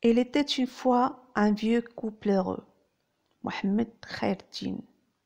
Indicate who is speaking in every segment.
Speaker 1: Il était une fois un vieux couple heureux, Mohammed Khaireddin.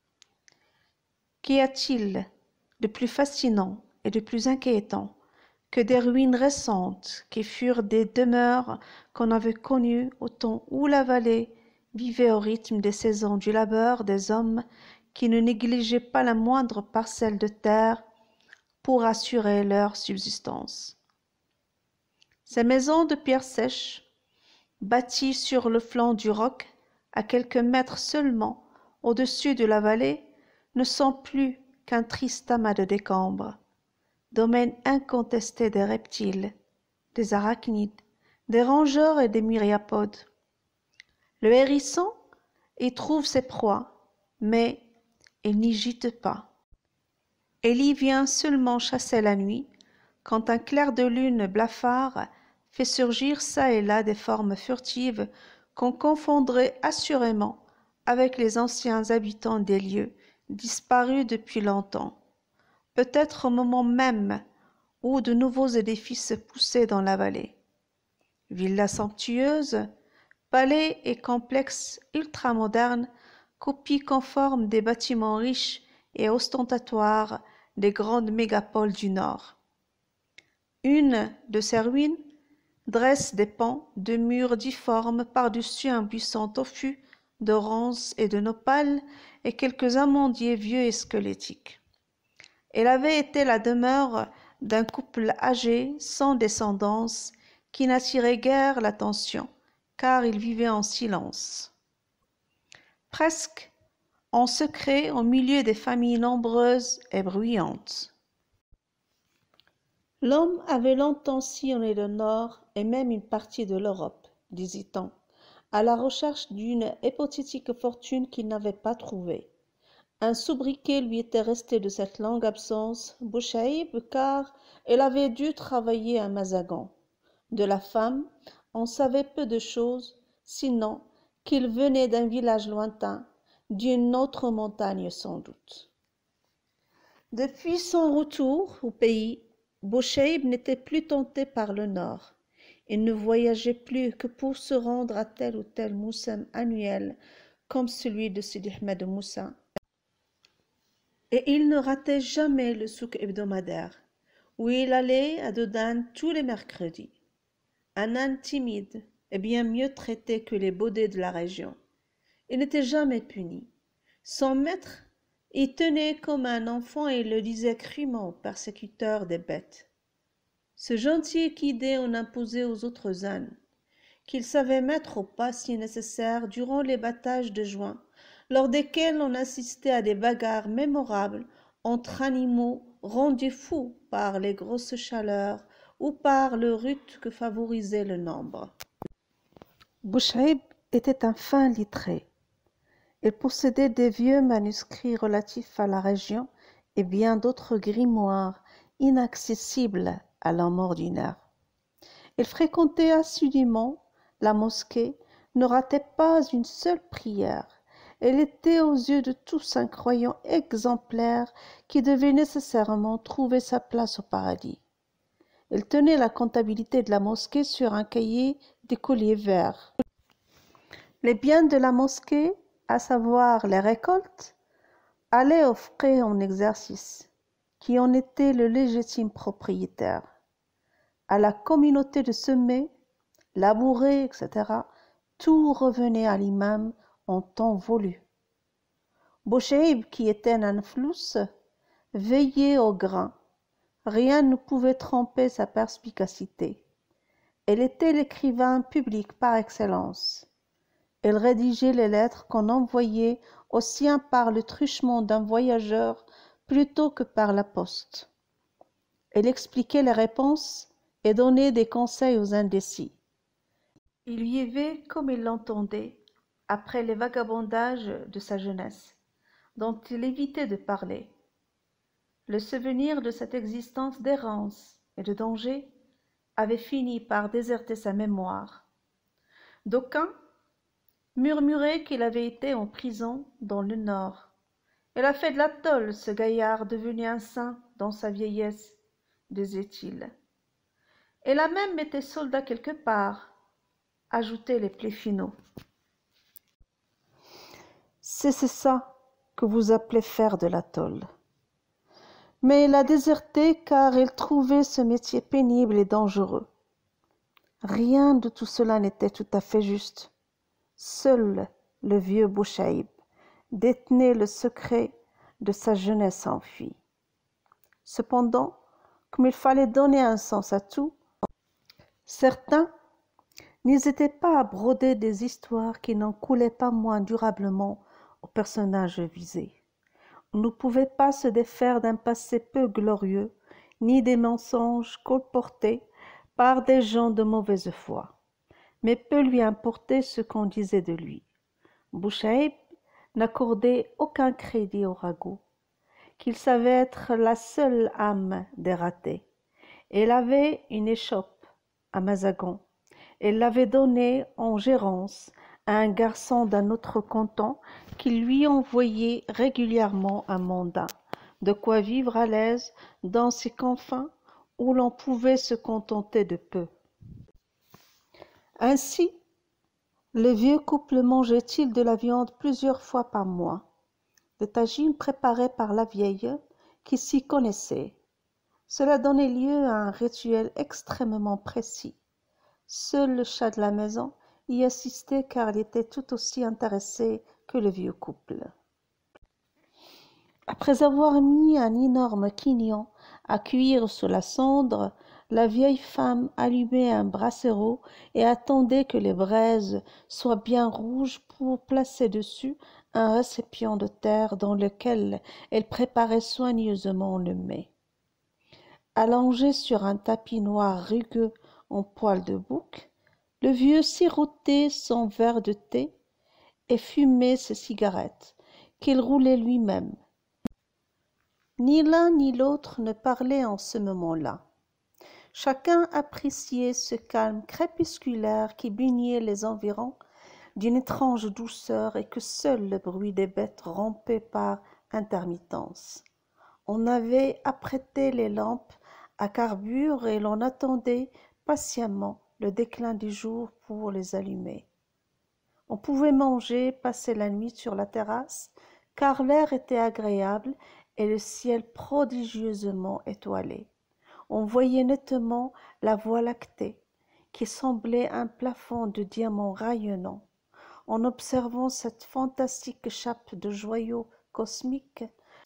Speaker 1: Qu'y a-t-il de plus fascinant et de plus inquiétant que des ruines récentes qui furent des demeures qu'on avait connues au temps où la vallée vivait au rythme des saisons du labeur des hommes qui ne négligeaient pas la moindre parcelle de terre pour assurer leur subsistance. Ces maisons de pierre sèche, bâties sur le flanc du roc, à quelques mètres seulement au-dessus de la vallée, ne sont plus qu'un triste amas de décombres, domaine incontesté des reptiles, des arachnides, des rongeurs et des myriapodes. Le hérisson y trouve ses proies, mais il n'y gîte pas. Il y vient seulement chasser la nuit, quand un clair de lune blafard fait surgir çà et là des formes furtives qu'on confondrait assurément avec les anciens habitants des lieux disparus depuis longtemps, peut-être au moment même où de nouveaux édifices poussaient dans la vallée. Villas somptueuses, palais et complexes ultramodernes, copies conformes des bâtiments riches et ostentatoires des grandes mégapoles du Nord. Une de ces ruines dresse des pans de murs difformes par-dessus un buisson touffu de ronces et de nopals et quelques amandiers vieux et squelettiques. Elle avait été la demeure d'un couple âgé, sans descendance, qui n'attirait guère l'attention, car il vivait en silence. Presque en secret au milieu des familles nombreuses et bruyantes. L'homme avait longtemps sillonné le Nord et même une partie de l'Europe, disait-on, à la recherche d'une hypothétique fortune qu'il n'avait pas trouvée. Un sobriquet lui était resté de cette longue absence, Bouchaïb, car elle avait dû travailler à Mazagan. De la femme, on savait peu de choses, sinon qu'il venait d'un village lointain, d'une autre montagne sans doute. Depuis son retour au pays, Bouchaïb n'était plus tenté par le nord. Il ne voyageait plus que pour se rendre à tel ou tel moussam annuel, comme celui de Sidi Ahmed Moussa. Et il ne ratait jamais le souk hebdomadaire, où il allait à Dodane tous les mercredis. Un âne timide et bien mieux traité que les baudets de la région. Il n'était jamais puni. Son maître y tenait comme un enfant et le disait crûment au persécuteur des bêtes. Ce gentil équidé en imposait aux autres ânes, qu'il savait mettre au pas si nécessaire durant les battages de juin, lors desquels on assistait à des bagarres mémorables entre animaux rendus fous par les grosses chaleurs ou par le rut que favorisait le nombre. Bouchaïb était un fin lettré. Il possédait des vieux manuscrits relatifs à la région et bien d'autres grimoires inaccessibles à l'homme ordinaire. Il fréquentait assidûment la mosquée, ne ratait pas une seule prière. Elle était aux yeux de tous un croyant exemplaire qui devait nécessairement trouver sa place au paradis. Il tenait la comptabilité de la mosquée sur un cahier d'écolier vert. Les biens de la mosquée, à savoir les récoltes, allaient aux frères en exercice, qui en étaient le légitime propriétaire. À la communauté de semer, labourer, etc., tout revenait à l'imam en temps voulu. Bouchaïb, qui était un flous, veillait au grain. Rien ne pouvait tromper sa perspicacité. Elle était l'écrivain public par excellence. Elle rédigeait les lettres qu'on envoyait aux siens par le truchement d'un voyageur plutôt que par la poste. Elle expliquait les réponses et donnait des conseils aux indécis. Il vivait comme il l'entendait, après les vagabondages de sa jeunesse, dont il évitait de parler. Le souvenir de cette existence d'errance et de danger avait fini par déserter sa mémoire. D'aucuns murmuraient qu'il avait été en prison dans le Nord. Il a fait de la tôle, ce gaillard devenu un saint dans sa vieillesse, disait-il. Il a même été soldat quelque part. ajoutaient les plis finaux. C'est ça que vous appelez faire de la tôle. Mais il a déserté car il trouvait ce métier pénible et dangereux. Rien de tout cela n'était tout à fait juste. Seul le vieux Bouchaïb détenait le secret de sa jeunesse enfuie. Cependant, comme il fallait donner un sens à tout, certains n'hésitaient pas à broder des histoires qui n'en coulaient pas moins durablement aux personnages visés. On ne pouvait pas se défaire d'un passé peu glorieux, ni des mensonges colportés par des gens de mauvaise foi. Mais peu lui importait ce qu'on disait de lui. Bouchaïb n'accordait aucun crédit au ragot, qu'il savait être la seule âme des ratés. Elle avait une échoppe à Mazagon. Elle l'avait donnée en gérance à un garçon d'un autre canton qui lui envoyait régulièrement un mandat, de quoi vivre à l'aise dans ces confins où l'on pouvait se contenter de peu. Ainsi, le vieux couple mangeait-il de la viande plusieurs fois par mois, des tagines préparées par la vieille qui s'y connaissait. Cela donnait lieu à un rituel extrêmement précis. Seul le chat de la maison y assistait car il était tout aussi intéressé que le vieux couple. Après avoir mis un énorme quignon à cuire sous la cendre, la vieille femme allumait un brasero et attendait que les braises soient bien rouges pour placer dessus un récipient de terre dans lequel elle préparait soigneusement le mets. Allongé sur un tapis noir rugueux en poil de bouc, le vieux sirotait son verre de thé et fumait ses cigarettes, qu'il roulait lui-même. Ni l'un ni l'autre ne parlait en ce moment-là. Chacun appréciait ce calme crépusculaire qui baignait les environs d'une étrange douceur et que seul le bruit des bêtes rompait par intermittence. On avait apprêté les lampes à carbure et l'on attendait patiemment le déclin du jour pour les allumer. On pouvait manger, passer la nuit sur la terrasse, car l'air était agréable et le ciel prodigieusement étoilé. On voyait nettement la Voie lactée, qui semblait un plafond de diamants rayonnants. En observant cette fantastique chape de joyaux cosmiques,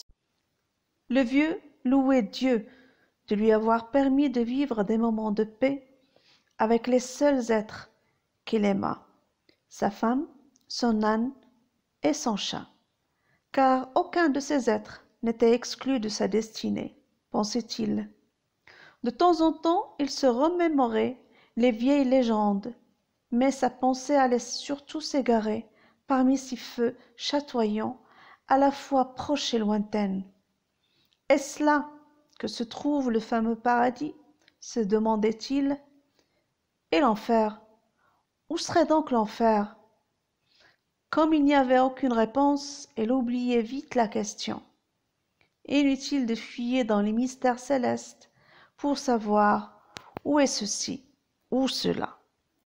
Speaker 1: le vieux louait Dieu de lui avoir permis de vivre des moments de paix avec les seuls êtres qu'il aima, sa femme, son âne et son chat, car aucun de ces êtres n'était exclu de sa destinée, pensait-il. De temps en temps, il se remémorait les vieilles légendes, mais sa pensée allait surtout s'égarer parmi ces feux chatoyants, à la fois proches et lointaines. Est-ce là que se trouve le fameux paradis, se demandait-il. Et l'enfer? Où serait donc l'enfer? Comme il n'y avait aucune réponse, il oubliait vite la question. Inutile de fuyer dans les mystères célestes pour savoir où est ceci, ou cela.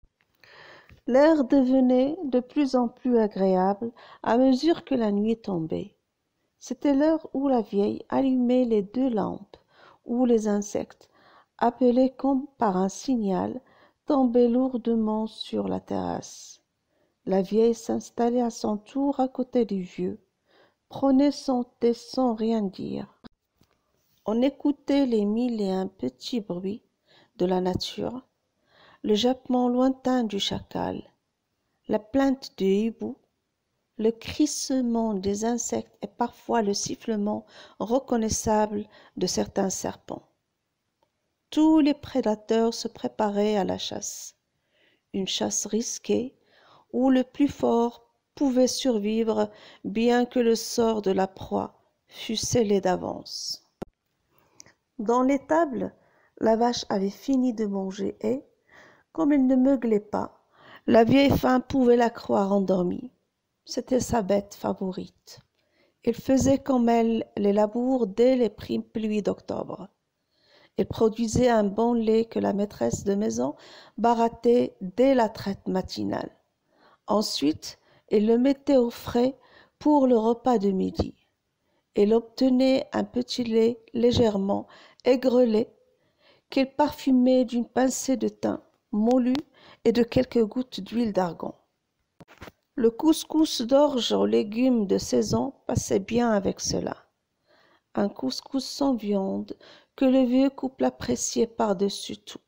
Speaker 1: L'air devenait de plus en plus agréable à mesure que la nuit tombait. C'était l'heure où la vieille allumait les 2 lampes, où les insectes, appelés comme par un signal, tombaient lourdement sur la terrasse. La vieille s'installait à son tour à côté du vieux, prenait son thé sans rien dire. On écoutait les 1001 petits bruits de la nature, le jappement lointain du chacal, la plainte du hibou, le crissement des insectes et parfois le sifflement reconnaissable de certains serpents. Tous les prédateurs se préparaient à la chasse, une chasse risquée où le plus fort pouvait survivre bien que le sort de la proie fût scellé d'avance. Dans l'étable, la vache avait fini de manger et, comme elle ne meuglait pas, la vieille femme pouvait la croire endormie. C'était sa bête favorite. Elle faisait comme elle les labours dès les pluies d'octobre. Il produisait un bon lait que la maîtresse de maison barattait dès la traite matinale. Ensuite, il le mettait au frais pour le repas de midi. Il obtenait un petit lait légèrement aigrelé qu'il parfumait d'une pincée de thym moulu et de quelques gouttes d'huile d'argan. Le couscous d'orge aux légumes de saison passait bien avec cela. Un couscous sans viande que le vieux couple appréciait par-dessus tout.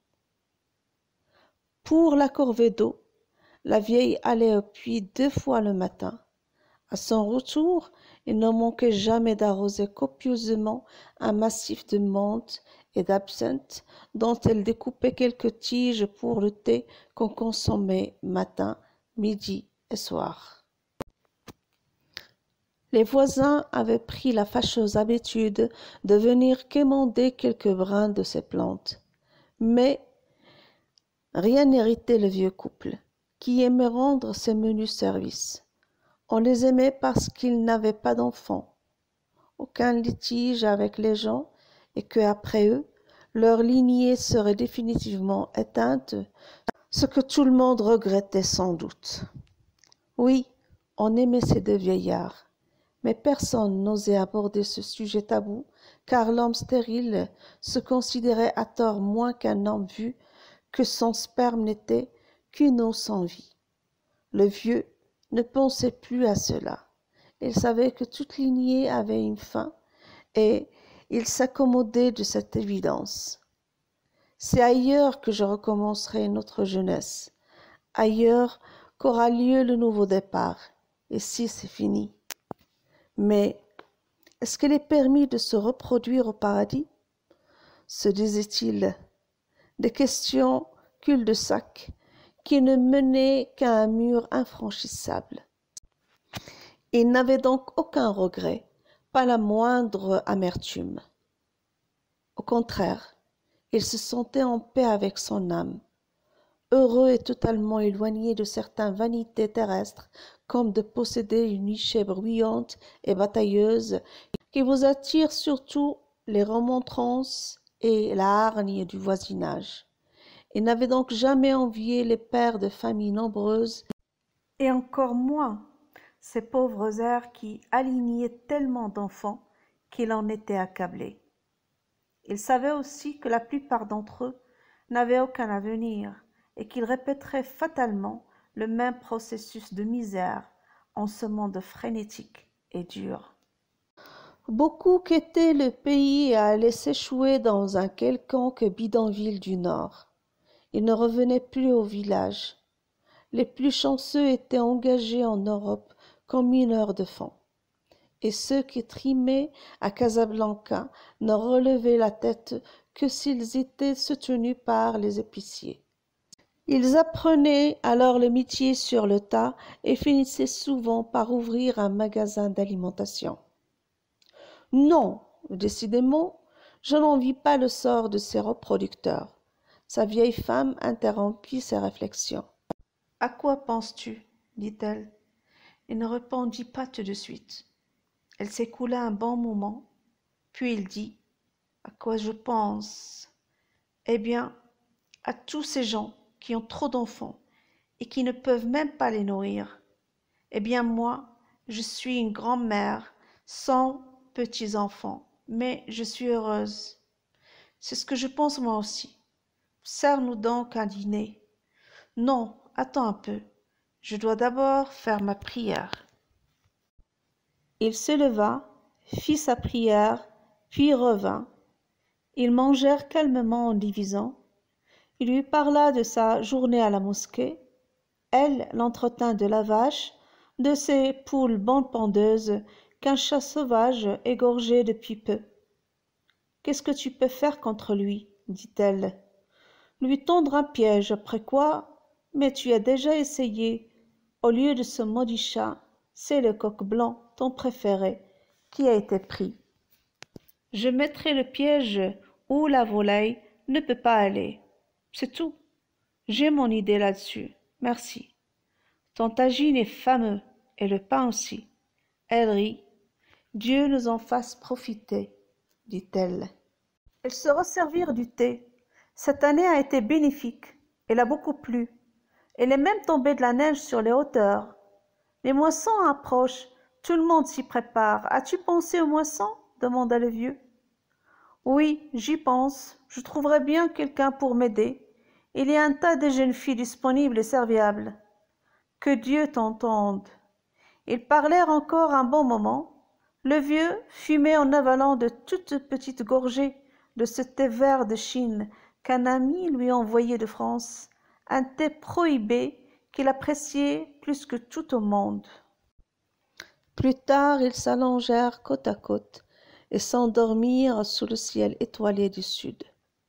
Speaker 1: Pour la corvée d'eau, la vieille allait au puits 2 fois le matin. À son retour, il ne manquait jamais d'arroser copieusement un massif de menthe et d'absinthe dont elle découpait quelques tiges pour le thé qu'on consommait matin, midi et soir. Les voisins avaient pris la fâcheuse habitude de venir quémander quelques brins de ces plantes. Mais rien n'irritait le vieux couple, qui aimait rendre ces menus services. On les aimait parce qu'ils n'avaient pas d'enfants, aucun litige avec les gens, et que, après eux, leur lignée serait définitivement éteinte, ce que tout le monde regrettait sans doute. Oui, on aimait ces 2 vieillards, mais personne n'osait aborder ce sujet tabou, car l'homme stérile se considérait à tort moins qu'un homme vu que son sperme n'était qu'une eau sans vie. Le vieux ne pensait plus à cela. Il savait que toute lignée avait une fin, et il s'accommodait de cette évidence. C'est ailleurs que je recommencerai notre jeunesse, ailleurs qu'aura lieu le nouveau départ, ici c'est fini. Mais est-ce qu'il est permis de se reproduire au paradis? Se disait-il, des questions cul-de-sac qui ne menaient qu'à un mur infranchissable. Il n'avait donc aucun regret, pas la moindre amertume. Au contraire, il se sentait en paix avec son âme, heureux et totalement éloigné de certaines vanités terrestres, comme de posséder une nichée bruyante et batailleuse qui vous attire surtout les remontrances et la hargne du voisinage. Il n'avait donc jamais envié les pères de familles nombreuses, et encore moins ces pauvres airs qui alignaient tellement d'enfants qu'il en était accablé. Il savait aussi que la plupart d'entre eux n'avaient aucun avenir et qu'ils répéteraient fatalement le même processus de misère en ce monde frénétique et dur. Beaucoup quittaient le pays et allaient s'échouer dans un quelconque bidonville du Nord. Ils ne revenaient plus au village. Les plus chanceux étaient engagés en Europe comme mineurs de fond. Et ceux qui trimaient à Casablanca ne relevaient la tête que s'ils étaient soutenus par les épiciers. Ils apprenaient alors le métier sur le tas et finissaient souvent par ouvrir un magasin d'alimentation. Non, décidément, je n'envie pas le sort de ces reproducteurs. Sa vieille femme interrompit ses réflexions. « À quoi penses-tu » dit-elle. Il ne répondit pas tout de suite. Elle s'écoula un bon moment, puis il dit « À quoi je pense ? Eh bien, à tous ces gens qui ont trop d'enfants et qui ne peuvent même pas les nourrir. Eh bien moi, je suis une grand-mère sans petits-enfants, mais je suis heureuse. C'est ce que je pense moi aussi. Sers-nous donc un dîner. Non, attends un peu. Je dois d'abord faire ma prière. » Il se leva, fit sa prière, puis revint. Ils mangèrent calmement en divisant. Il lui parla de sa journée à la mosquée. Elle l'entretint de la vache, de ses poules bonnes-pendeuses qu'un chat sauvage égorgeait depuis peu. « Qu'est-ce que tu peux faire contre lui » dit-elle. « Lui tendre un piège, après quoi ? Mais tu as déjà essayé. Au lieu de ce maudit chat, c'est le coq blanc, ton préféré, qui a été pris. Je mettrai le piège où la volaille ne peut pas aller. C'est tout. J'ai mon idée là-dessus. Merci. Ton tagine est fameux, et le pain aussi. » Elle rit. « Dieu nous en fasse profiter, dit-elle. Elles se resservirent du thé. Cette année a été bénéfique. Il a beaucoup plu. Il est même tombé de la neige sur les hauteurs. Les moissons approchent. Tout le monde s'y prépare. As-tu pensé aux moissons? Demanda le vieux. Oui, j'y pense. Je trouverai bien quelqu'un pour m'aider. Il y a un tas de jeunes filles disponibles et serviables. Que Dieu t'entende. Ils parlèrent encore un bon moment. Le vieux fumait en avalant de toutes petites gorgées de ce thé vert de Chine qu'un ami lui envoyait de France, un thé prohibé qu'il appréciait plus que tout au monde. Plus tard, ils s'allongèrent côte à côte et s'endormirent sous le ciel étoilé du sud.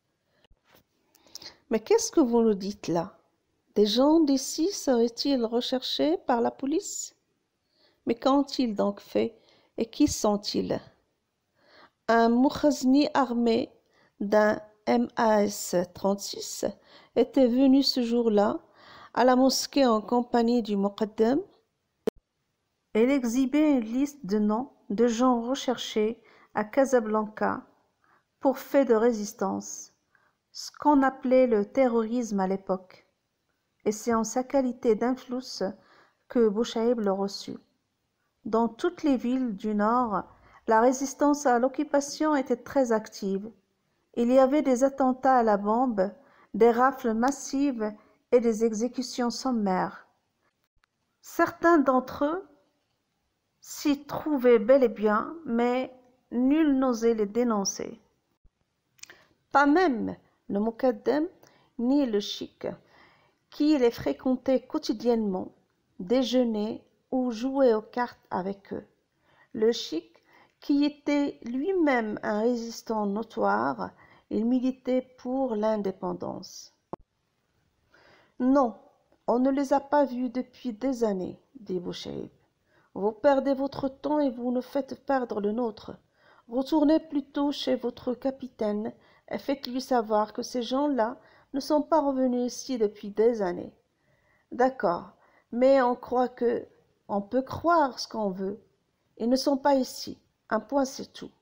Speaker 1: Mais qu'est-ce que vous nous dites là? Des gens d'ici seraient-ils recherchés par la police? Mais qu'ont-ils donc fait et qui sont-ils? Un Mukhazni armé d'un MAS-36 était venu ce jour-là à la mosquée en compagnie du Muqaddam. Il exhibait une liste de noms de gens recherchés à Casablanca pour faits de résistance, ce qu'on appelait le terrorisme à l'époque. Et c'est en sa qualité d'influence que Bouchaïb le reçut. Dans toutes les villes du Nord, la résistance à l'occupation était très active. Il y avait des attentats à la bombe, des rafles massives et des exécutions sommaires. Certains d'entre eux s'y trouvaient bel et bien, mais nul n'osait les dénoncer. Pas même le Muqaddam ni le chic, qui les fréquentait quotidiennement, déjeunait ou jouait aux cartes avec eux. Le chic, qui était lui-même un résistant notoire, il militait pour l'indépendance. Non, on ne les a pas vus depuis des années, dit Bouchaïb. Vous perdez votre temps et vous nous faites perdre le nôtre. Retournez plutôt chez votre capitaine et faites-lui savoir que ces gens-là ne sont pas revenus ici depuis des années. D'accord, mais on peut croire ce qu'on veut. Ils ne sont pas ici. Un point, c'est tout.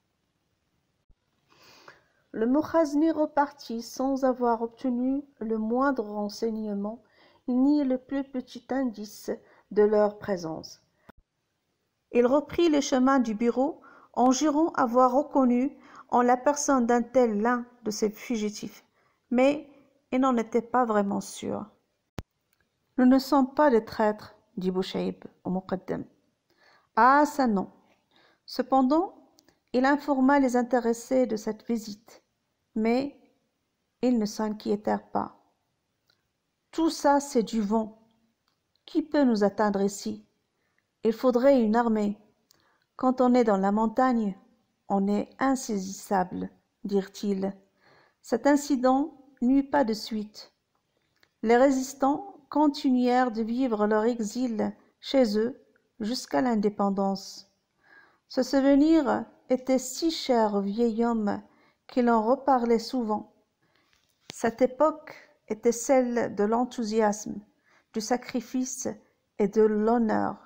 Speaker 1: Le Mukhazni repartit sans avoir obtenu le moindre renseignement ni le plus petit indice de leur présence. Il reprit les chemins du bureau en jurant avoir reconnu en la personne d'un tel l'un de ses fugitifs, mais il n'en était pas vraiment sûr. Nous ne sommes pas des traîtres, dit Bouchaïb au Muqaddam. Ah, ça non. Cependant, il informa les intéressés de cette visite, mais ils ne s'inquiétèrent pas. Tout ça, c'est du vent. Qui peut nous atteindre ici? Il faudrait une armée. Quand on est dans la montagne, on est insaisissable, dirent-ils. Cet incident n'eut pas de suite. Les résistants continuèrent de vivre leur exil chez eux jusqu'à l'indépendance. Ce souvenir était si cher au vieil homme qu'il en reparlait souvent. Cette époque était celle de l'enthousiasme, du sacrifice et de l'honneur.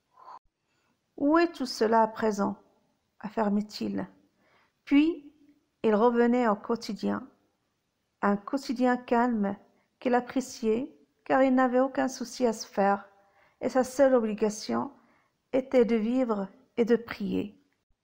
Speaker 1: Où est tout cela à présent? Affirmait-il. Puis il revenait au quotidien, un quotidien calme qu'il appréciait car il n'avait aucun souci à se faire et sa seule obligation était de vivre et de prier.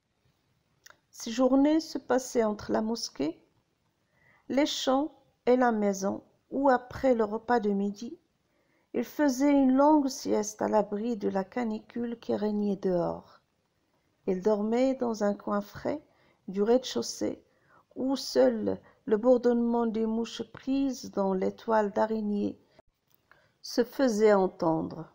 Speaker 1: Ses journées se passaient entre la mosquée, les champs et la maison où, après le repas de midi, il faisait une longue sieste à l'abri de la canicule qui régnait dehors. Il dormait dans un coin frais du rez-de-chaussée où seul le bourdonnement des mouches prises dans les toiles d'araignée se faisait entendre.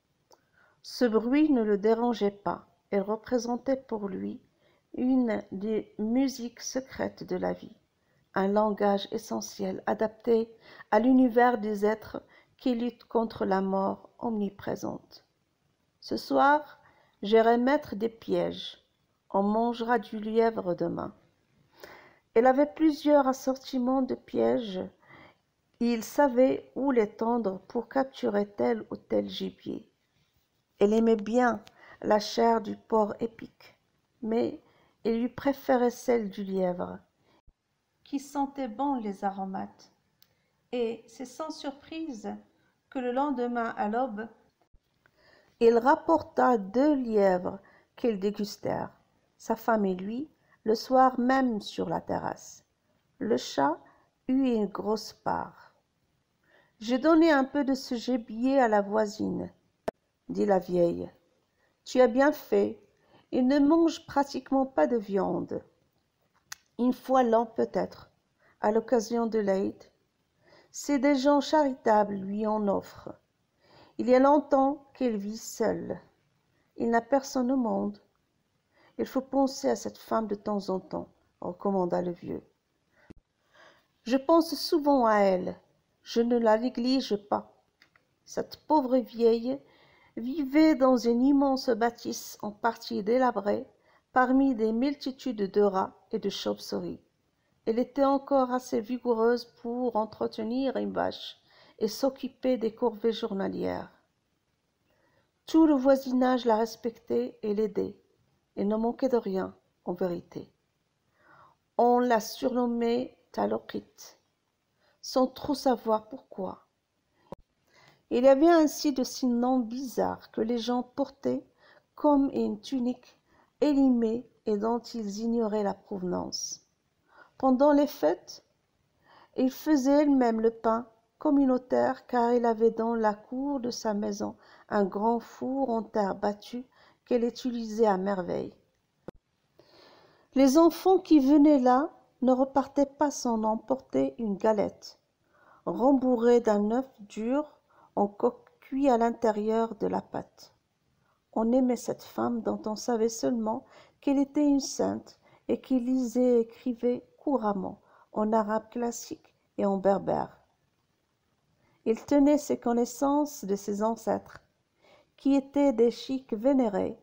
Speaker 1: Ce bruit ne le dérangeait pas, il représentait pour lui une des musiques secrètes de la vie, un langage essentiel adapté à l'univers des êtres qui luttent contre la mort omniprésente. Ce soir, j'irai mettre des pièges. On mangera du lièvre demain. Elle avait plusieurs assortiments de pièges et il savait où les tendre pour capturer tel ou tel gibier. Elle aimait bien la chair du porc épic, mais il lui préférait celle du lièvre. qui sentait bon les aromates. Et c'est sans surprise que le lendemain à l'aube, il rapporta 2 lièvres qu'ils dégustèrent, sa femme et lui, le soir même sur la terrasse. Le chat eut une grosse part. « J'ai donné un peu de ce gibier à la voisine, » dit la vieille. « Tu as bien fait, il ne mange pratiquement pas de viande. Une fois l'an peut-être, à l'occasion de l'Aïd. C'est des gens charitables lui en offrent. Il y a longtemps qu'elle vit seule. Il n'a personne au monde. Il faut penser à cette femme de temps en temps, recommanda le vieux. Je pense souvent à elle, je ne la néglige pas. Cette pauvre vieille vivait dans une immense bâtisse en partie délabrée, parmi des multitudes de rats et de chauves-souris. Elle était encore assez vigoureuse pour entretenir une vache et s'occuper des corvées journalières. Tout le voisinage la respectait et l'aidait. Elle ne manquait de rien, en vérité. On la surnommait Taloqit, sans trop savoir pourquoi. Il y avait ainsi de ces noms bizarres que les gens portaient comme une tunique élimée et dont ils ignoraient la provenance. Pendant les fêtes, il faisait elle-même le pain communautaire car il avait dans la cour de sa maison un grand four en terre battue qu'elle utilisait à merveille. Les enfants qui venaient là ne repartaient pas sans emporter une galette, rembourrée d'un œuf dur en coque cuit à l'intérieur de la pâte. On aimait cette femme dont on savait seulement qu'elle était une sainte et qui lisait et écrivait couramment en arabe classique et en berbère. Il tenait ses connaissances de ses ancêtres, qui étaient des chiites vénérés,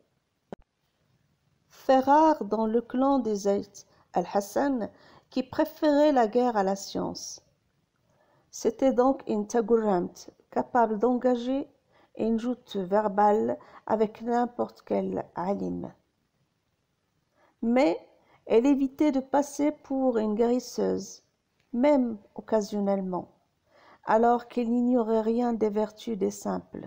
Speaker 1: fait rare dans le clan des Zayd al-Hassan, qui préférait la guerre à la science. C'était donc une Tagourramt, capable d'engager une joute verbale avec n'importe quel alim. Mais elle évitait de passer pour une guérisseuse, même occasionnellement, alors qu'elle n'ignorait rien des vertus des simples.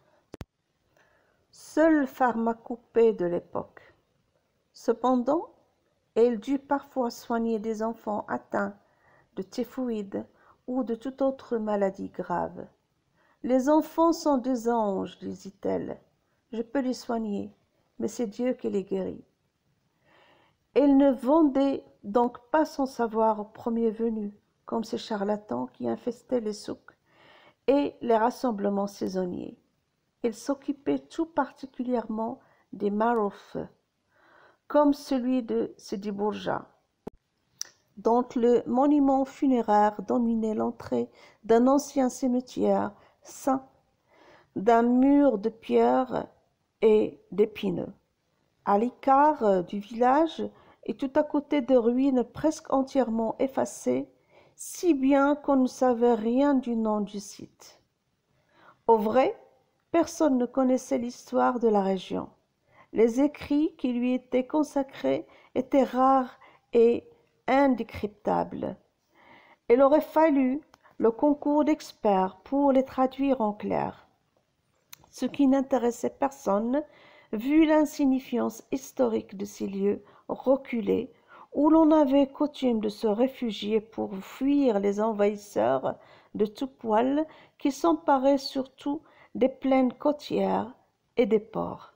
Speaker 1: Seule pharmacopée de l'époque. Cependant, elle dut parfois soigner des enfants atteints de typhoïde ou de toute autre maladie grave. Les enfants sont des anges, disait-elle. Je peux les soigner, mais c'est Dieu qui les guérit. Elle ne vendait donc pas son savoir aux premiers venus, comme ces charlatans qui infestaient les souks et les rassemblements saisonniers. Elle s'occupait tout particulièrement des maroufs, comme celui de Sidi Bourja, dont le monument funéraire dominait l'entrée d'un ancien cimetière ceint d'un mur de pierre et d'épineux. À l'écart du village et tout à côté de ruines presque entièrement effacées, si bien qu'on ne savait rien du nom du site. Au vrai, personne ne connaissait l'histoire de la région. Les écrits qui lui étaient consacrés étaient rares et indécryptables. Il aurait fallu le concours d'experts pour les traduire en clair, ce qui n'intéressait personne vu l'insignifiance historique de ces lieux reculés où l'on avait coutume de se réfugier pour fuir les envahisseurs de tout poil qui s'emparaient surtout des plaines côtières et des ports.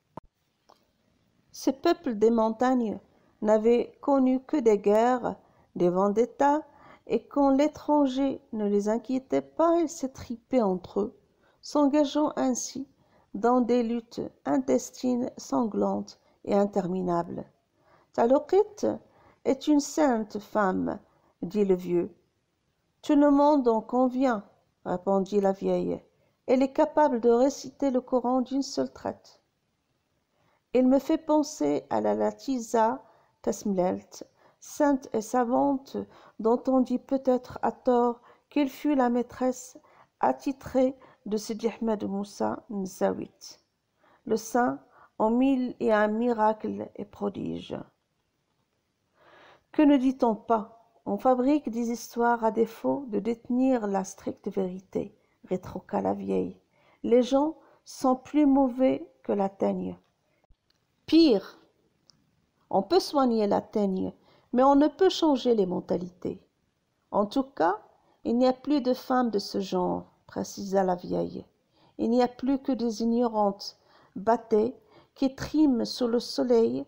Speaker 1: Ce peuple des montagnes n'avait connu que des guerres, des vendettas, et quand l'étranger ne les inquiétait pas, ils s'étripaient entre eux, s'engageant ainsi dans des luttes intestines sanglantes et interminables. Taloqit est une sainte femme, dit le vieux. Tout le monde en convient, répondit la vieille. Elle est capable de réciter le Coran d'une seule traite. Il me fait penser à la Latiza Tesmlelt, sainte et savante, dont on dit peut-être à tort qu'elle fut la maîtresse attitrée de Sidi Ahmed Moussa Nzawit, le saint en 1001 miracles et prodiges. Que ne dit-on pas On fabrique des histoires à défaut de détenir la stricte vérité, rétorqua la vieille. Les gens sont plus mauvais que la teigne. Pire, on peut soigner la teigne, mais on ne peut changer les mentalités. En tout cas, il n'y a plus de femmes de ce genre, précisa la vieille. Il n'y a plus que des ignorantes, bâtées, qui triment sous le soleil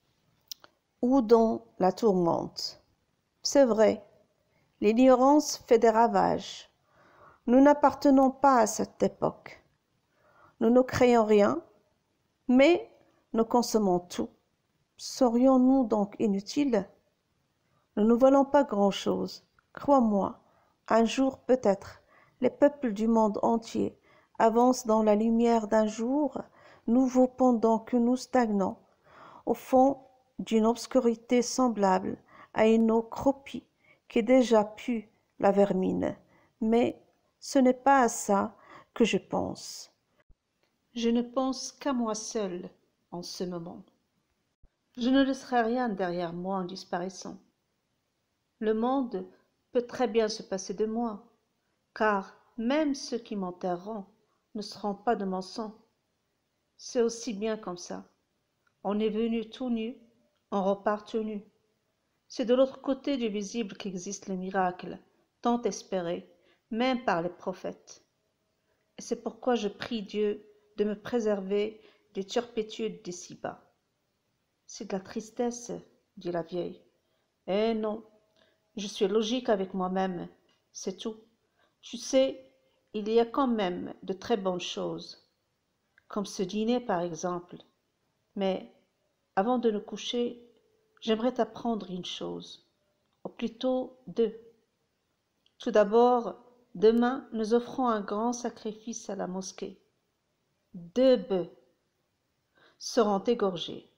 Speaker 1: ou dans la tourmente. C'est vrai, l'ignorance fait des ravages. Nous n'appartenons pas à cette époque. Nous ne créons rien, mais nous consommons tout. Serions-nous donc inutiles? Nous ne volons pas grand-chose. Crois-moi, un jour peut-être, les peuples du monde entier avancent dans la lumière d'un jour nouveau pendant que nous stagnons au fond d'une obscurité semblable à une eau croupie qui déjà pue la vermine. Mais ce n'est pas à ça que je pense. Je ne pense qu'à moi seul en ce moment. Je ne laisserai rien derrière moi en disparaissant. Le monde peut très bien se passer de moi, car même ceux qui m'enterreront ne seront pas de mon sang. C'est aussi bien comme ça. On est venu tout nu, on repart tout nu. C'est de l'autre côté du visible qu'existe le miracle, tant espéré, même par les prophètes. Et c'est pourquoi je prie Dieu de me préserver des turpitudes d'ici-bas. C'est de la tristesse, dit la vieille. Eh non, je suis logique avec moi-même, c'est tout. Tu sais, il y a quand même de très bonnes choses, comme ce dîner par exemple. Mais avant de nous coucher, j'aimerais t'apprendre une chose, ou plutôt deux. Tout d'abord, demain, nous offrons un grand sacrifice à la mosquée. 2 bœufs seront égorgés.